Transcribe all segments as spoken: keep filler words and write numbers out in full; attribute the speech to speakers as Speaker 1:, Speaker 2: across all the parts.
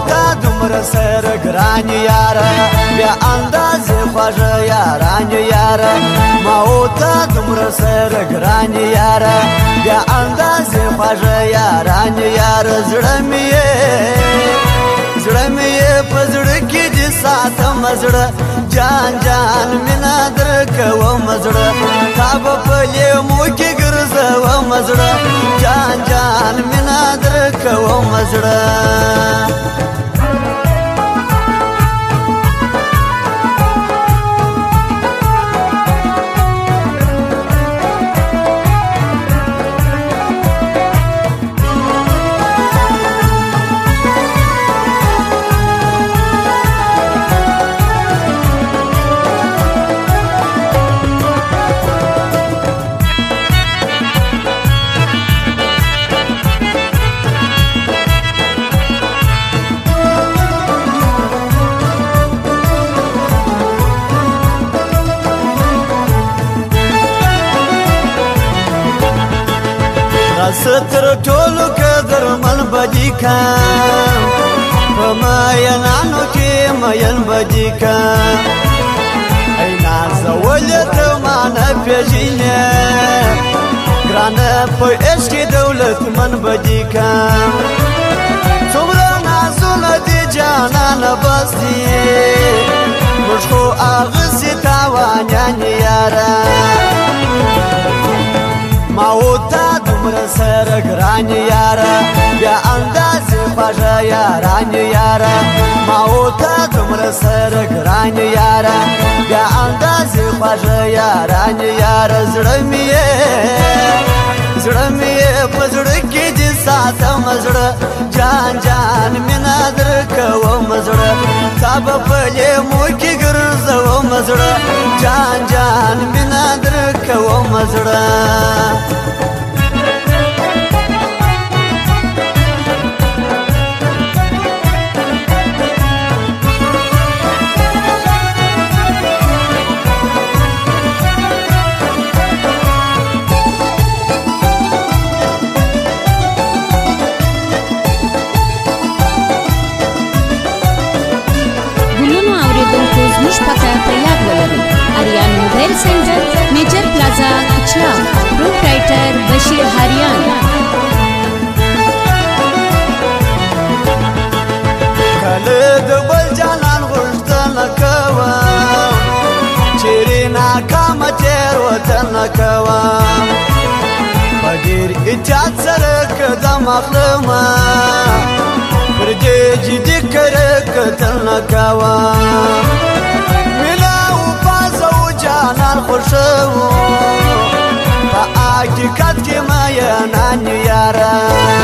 Speaker 1: تا دومره سره ګران یاره بیا اندازې خوږه یاران یاره ما او تا دومره سره ګران یاره بیا اندازې خوږه یاران یاره زړه مې یې زړه مې یې په زړه کې دې ساتم زړه جان جان مینه درکوم زړه تا به په لیمو کې ګرځوم زړه جان جان مینه درکوم زړه ستر ټولو قدر من بدی کام په مینانو کې مین بدی کام ای نازولې ته ما نه پېژنې ګرانه په عشق دولت من بدی کام څومره نازونه دي جانانه بس دي موږ خو اغسې تاوانیان یاره ما او تا دومره سره ګران یاره بیا اندازې خوږه یاران یاره ما او تا دومره سره ګران یاره بیا اندازې خوږه یاران یاره زړه مې یې زړه مې یې په زړه کې دې ساتم زړه جان جان مینه درکوم زړه تا به په لیمو کې ګرځوم زړه جان جان مینه درکوم زړه
Speaker 2: Aryan mobile centre major plaza कचरा proprietor Bashir Hariyan
Speaker 1: کله د بل جانان غوښتنه کوم چیرې ناکامه تېروتنه کوم په ډېر احتیاط سره قدم اخلمه پر دې جدي کره کتنه کوم جانان خوشو په حقیقت کې مینان یاره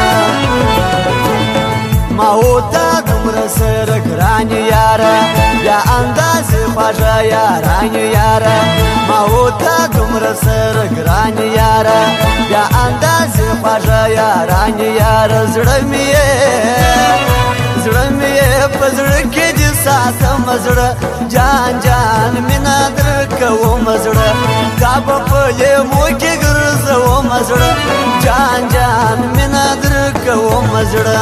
Speaker 1: ما او تا دومره سره ګران یاره بیا اندازې خوږه یاران یاره ما او تا دومره سره ګران یاره بیا اندازې خوږه یاران یاره زړه مې یې زړه مې یې په زړه کې دې ساتم زړه جان جان مینه درکوم زړه تا به په لیمو کې ګرځوم زړه جان جان مینه درکوم زړه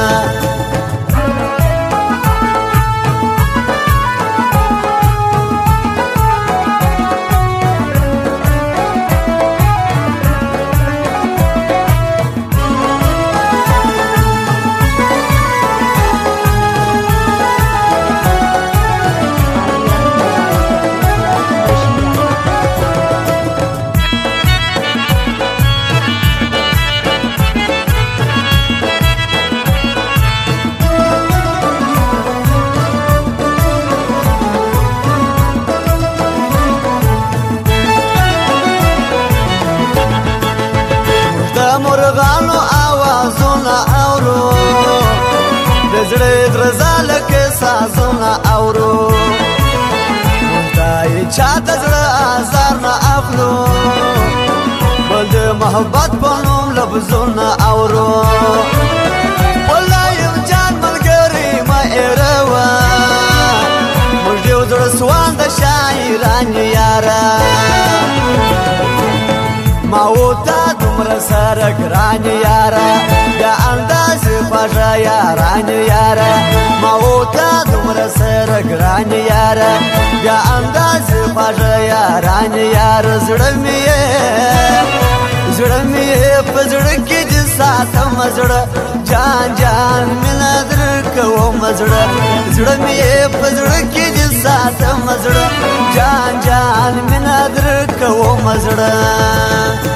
Speaker 1: مرغانو آوازونه اورو د زړه درزا لکه سازونه اورو مونږ چاته زړه آزار نه اخلو بل د محبت په نوم لفظونه اورو والله یم جان ملګری مه هېروه موږ یو زړه سوال د شاعران یاره ما او تا دومره سره ګران یاره بیا اندازې خوږه یاران یاره ما وته دومره سره ګران یاره بیا اندازې خوږه یاران یاره زړه مې یې زړه مې یې په زړه کې دې ساتم زړه جان جان مینه درکوم زړه زړه مې یې په زړه کې دې ساتم زړه جان جان مینه درکوم زړه